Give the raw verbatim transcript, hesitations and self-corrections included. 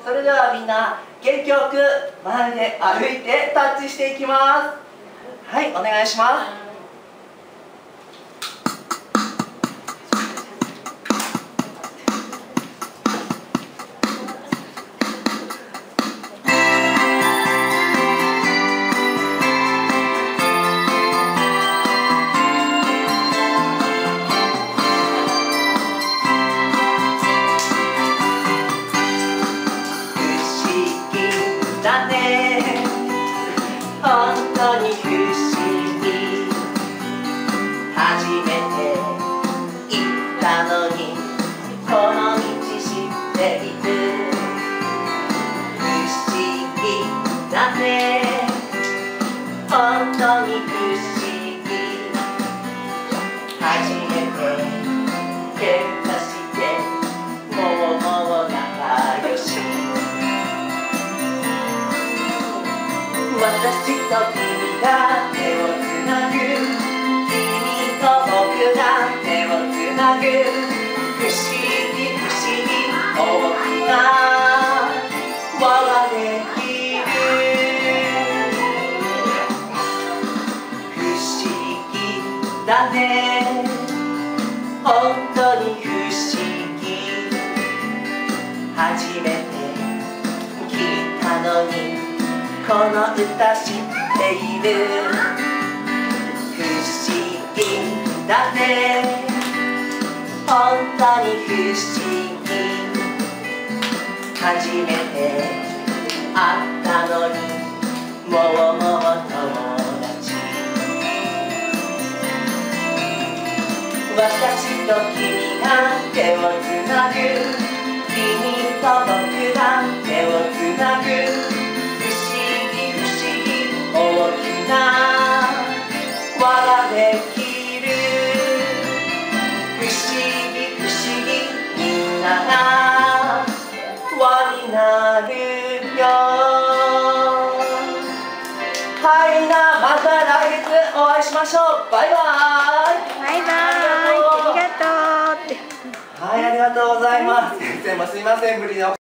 それではみんな元気よく前で歩いてタッチしていきます。はい、お願いします。だね、本当に不思議。初めて行ったのにこの道知っている。不思議だね、本当に不思議。初めて喧嘩してもうもう仲良し。私と君が手をつなぐ、君と僕が手をつなぐ。不思議不思議大きな輪ができる。不思議だね、本当に不思議。初めて聞いたのにこの歌知っている。不思議だね、本当に不思議。初めて会ったのにもうもう友達。私と君が手をつなぐ、君と僕が手をつなぐ。大きな輪ができる。不思議不思議みんなが輪になるよ。はいみんな、また来月お会いしましょう。バイバイ。 バイバイ。ありがとうって。 はい、ありがとうございます。先生もすいません、無理な